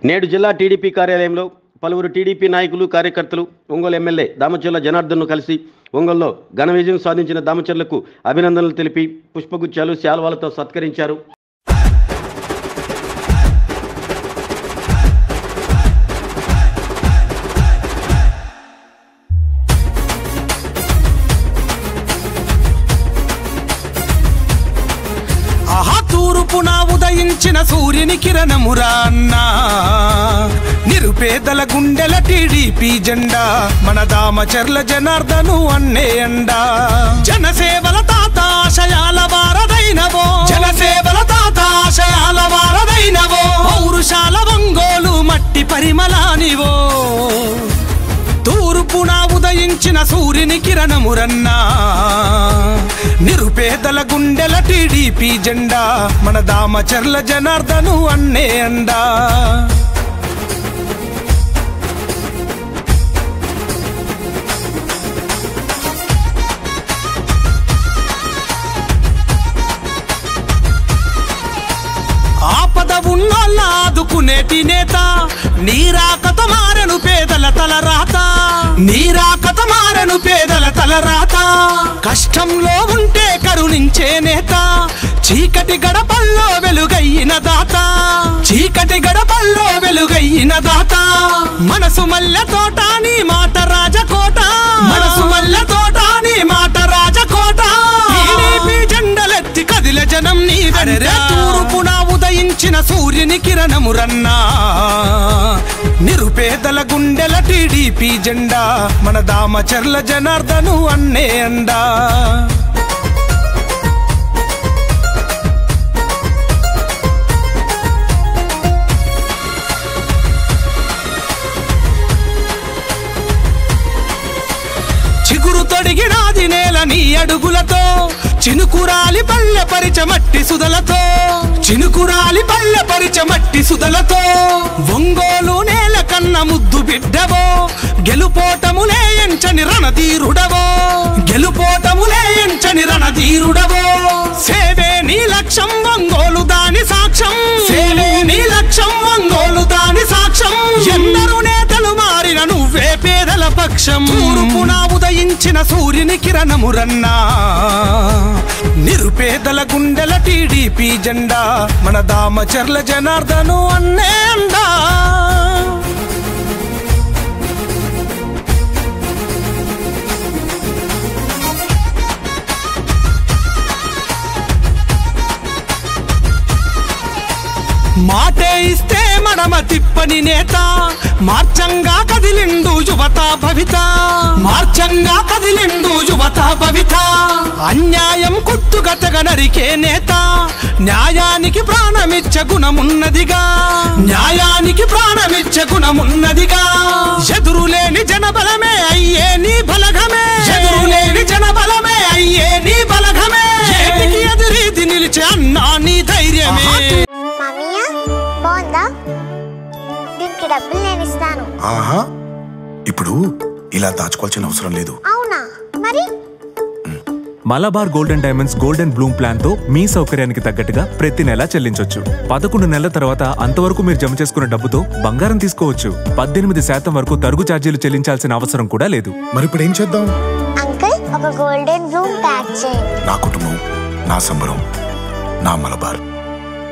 నేడు జిల్లా టీడీపీ కార్యాలయంలో పలువురు టీడీపీ నాయకులు కార్యకర్తలు ఒంగోలు ఎమ్మెల్యే దామచర్ల జనార్దన్ను కలిసి ఒంగోలులో ఘన విజయం సాధించిన దామచర్లకు అభినందనలు తెలిపి పుష్పగుచ్చాలు శాల్వాలతో సత్కరించారు. తూర్పున ఉదయించిన సూర్యుని కిరణమురా అన్నా, నిరుపేదల గుండెల టీడీపీ జెండా మన దామచర్ల జనార్దను అన్నే అండా. జనసేవల తాత ఆశయాల వారదైనవో, జనసేవల తాత ఆశయాల వారదైనవో, పౌరుషాల ఒంగోలు మట్టి పరిమళానివో. తూర్పున ఉదయించిన సూర్యుని కిరణమురన్నా, నిరుపేదల గుండెల టీడీపీ జెండా మన దామచర్ల జనార్దను అన్నే అండా. ఆపద ఉన్నోళ్ళ ఆదుకునేటి నేత, నీరాకత మారెను పేదల తలరాత, నీరాకత మారెను పేదల తలరాత. కష్టంలో ఉంటే కరుణించే నేత, చీకటి గడపల్లో వెలుగైన దాత, చీకటి గడపల్లో వెలుగైన దాత. మనసు మల్లె తోట నీ మాట రాజకోట, మనసు మల్లె తోట నీ మాట రాజకోట. టీడీపీ జెండలెత్తి కదిల జనం నీ వెంట. తూర్పున ఉదయించిన సూర్యుని కిరణమురన్నా, నిరుపేదల గుండెల టీడీపీ జెండా మన దామచర్ల జనార్దను అన్నే అండా. చిగురు తొడిగినాది నేల నీ అడుగులతో, చినుకురాలి పల్లె పరిచమట్టి సుదలతో, చినుకురాలి పల్లె పరిచమట్టి సుదలతో. ఒంగోలు నేల కన్న ముద్దు బిడ్డవో, గెలుపోటములే ఎంచని రణధీరుడవో, గెలుపోటములే ఎంచని రణధీరుడవో. సేవే నీ లక్ష్యం ఒంగోలు దాని సాక్ష్యం, సేవే నీ లక్ష్యం ఒంగోలు దాని సాక్ష్యం. ఎందరు నేతలు మారిన నువ్వే పేదల పక్షం. తూర్పున ఉదయించిన సూర్యుని కిరణమురన్నా, నిరుపేదల గుండెల టీడీపీ జెండా మన దామచర్ల జనార్దను అన్నే అండా. మాటే ఇస్తే మనమ తిప్పని నేత, మార్చంగా కదిలిండు యువత భవిత, మార్చంగా కదిలిండు యువత భవిత. అన్యాయం కుట్టుగట్టగా నరికే నేత, న్యాయానికి ప్రాణమిచ్చ గుణమున్నదిగా, న్యాయానికి ప్రాణమిచ్చ గుణమున్నదిగా. ఎదురులేని జనబలమే అయ్యే నీ బలగమే, ఎదురులేని జనబలమే అయ్యే నీ బలగమే. ఏటికి ఎదురీది నిలిచే అన్నా నీ ధైర్యమే. డబ్బులు నేను ఇస్తాను. ఆహా, ఇప్పుడు ఇలా దాచుకోవాల్సిన అవసరం లేదు. అవునా? మరి Malabar golden diamonds golden bloom plan తో మీ సౌకర్యానికి తగ్గట్టుగా ప్రతి నెల చెల్లించొచ్చు. 11 నెలల తర్వాత అంతవరకు మీరు జమ చేసుకున్న డబ్బుతో బంగారం తీసుకోవచ్చు. 18% వరకు తరుగు ఛార్జీలు చెల్లించాల్సిన అవసరం కూడా లేదు. మరి ఇప్పుడు ఏం చేద్దాం? అంకుల్, ఒక గోల్డెన్ బ్లూమ్ ప్యాక్ చేయండి. నా కుటుంబం, నా సంబరం, నా మలబార్.